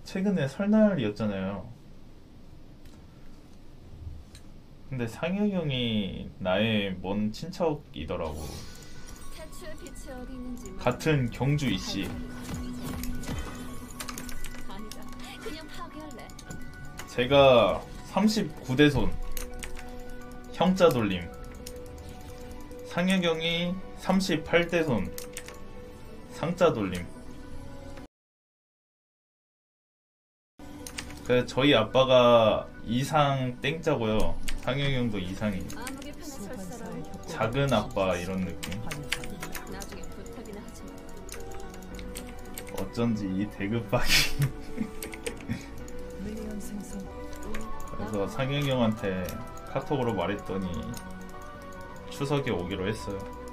최근에 설날이었잖아요. 근데 상혁이 형이 나의 먼 친척이더라고. 탈출 빛이 어디 있는지 같은 경주 이씨. 아니다. 그냥 파괴할래. 제가 39대 손 형자 돌림. 상혁이 형이 38대 손 상자 돌림. 그 저희 아빠가 이상 땡자고요. 상혁이 형도 이상이. 아무개 편에 설 사람. 작은 아빠 이런 느낌. 나중에 부탁이나 하지 마. 어쩐지 이 대급박이. 그래서 상혁이 형한테 카톡으로 말했더니 추석에 오기로 했어요.